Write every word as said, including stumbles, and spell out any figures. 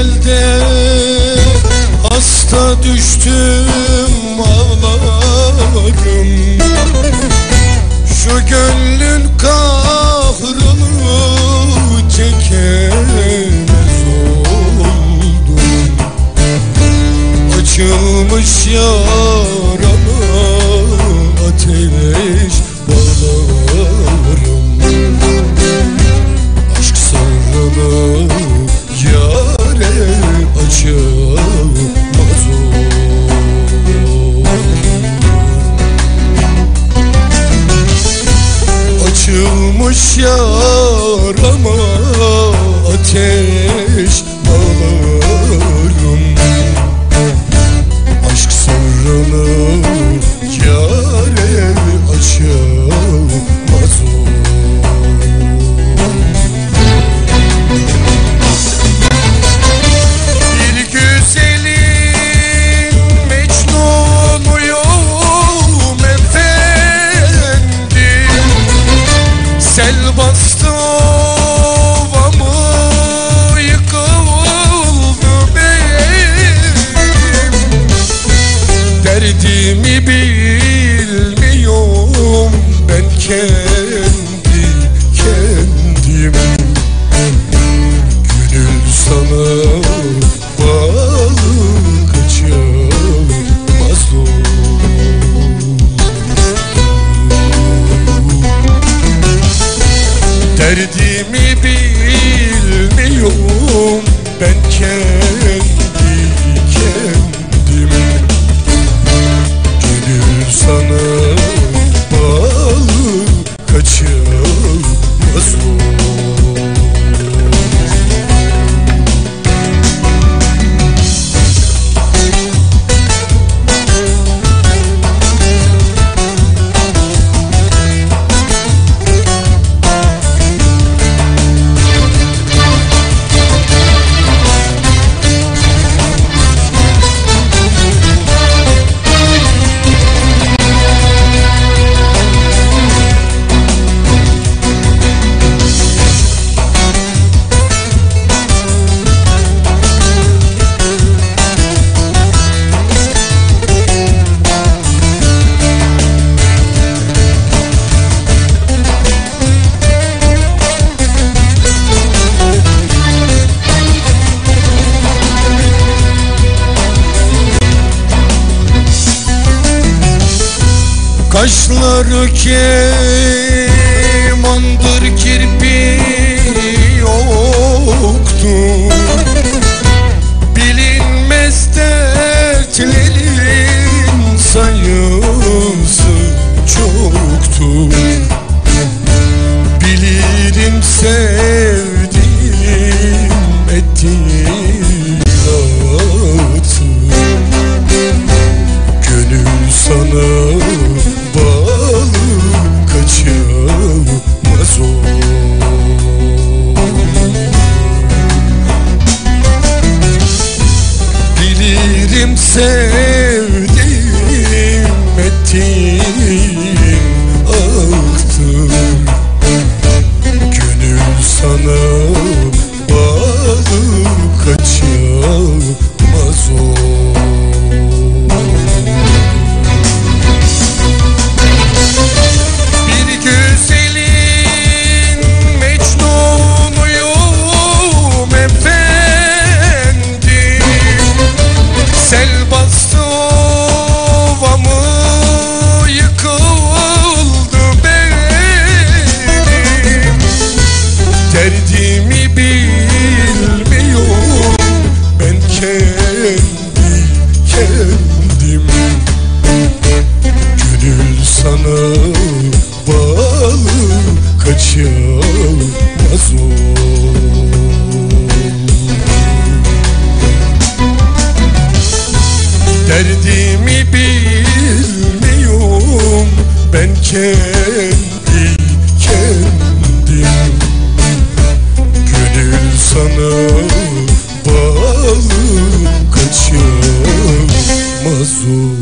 elde hasta düştüm ağlarım. Şu gönlün kahrını çekemez oldum. Açılmış yarama ateş bağlarım. Aşk sırrını yâre açamaz oldum. Açılmış yarama ateş bağlarım. Aşk sırrını yâre açamaz oldum. Bir güzelin Mecnun'uyum efendim. Sel bastı ovamı, yıkıldı benim. Derdimi bilmiyorum ben kendi kendim. Gönül sana bağlı kaçamaz oldum. Derdimi bilmiyorum ben kendi kendim. Gönül sana bağlı kaçamaz oldum. Kaşları kemandır, kirpi yoktu. Bilinmez dertlerin sayısı çoktu. Bilirim sevdiğim ettiğatı. Gönül sana bağlı kaçamaz oldum. Bilirim sevdiğim ettiğim aktır. Gönül sana bağlı kaçamaz oldum. Derdimi bilmiyorum ben kendi kendim. Gönül sana bağlı kaçamaz oldum. Derdimi bilmiyorum ben kendi kendim. Gönül sana bağlı kaçamaz oldum.